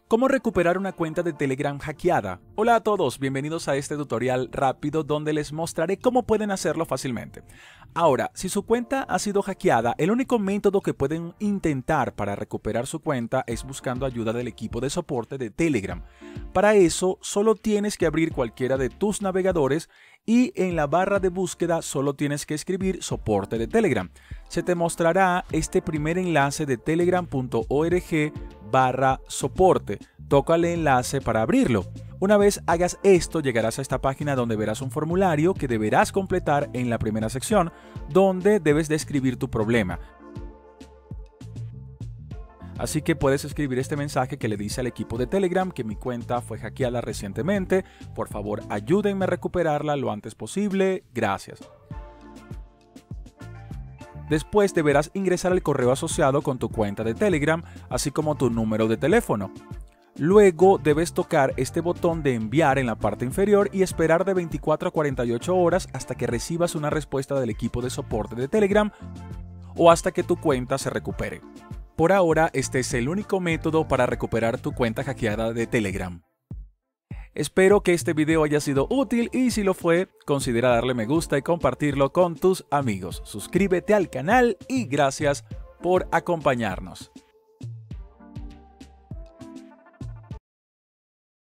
¿Cómo recuperar una cuenta de Telegram hackeada? Hola a todos, bienvenidos a este tutorial rápido donde les mostraré cómo pueden hacerlo fácilmente. Ahora, si su cuenta ha sido hackeada, el único método que pueden intentar para recuperar su cuenta es buscando ayuda del equipo de soporte de Telegram. Para eso, solo tienes que abrir cualquiera de tus navegadores y en la barra de búsqueda solo tienes que escribir soporte de Telegram. Se te mostrará este primer enlace de telegram.org/soporte. Toca el enlace para abrirlo. Una vez hagas esto, llegarás a esta página donde verás un formulario que deberás completar en la primera sección, donde debes describir tu problema. Así que puedes escribir este mensaje que le dice al equipo de Telegram que mi cuenta fue hackeada recientemente. Por favor, ayúdenme a recuperarla lo antes posible. Gracias. Después deberás ingresar el correo asociado con tu cuenta de Telegram, así como tu número de teléfono. Luego debes tocar este botón de enviar en la parte inferior y esperar de 24 a 48 horas hasta que recibas una respuesta del equipo de soporte de Telegram o hasta que tu cuenta se recupere. Por ahora, este es el único método para recuperar tu cuenta hackeada de Telegram. Espero que este video haya sido útil y si lo fue, considera darle me gusta y compartirlo con tus amigos. Suscríbete al canal y gracias por acompañarnos.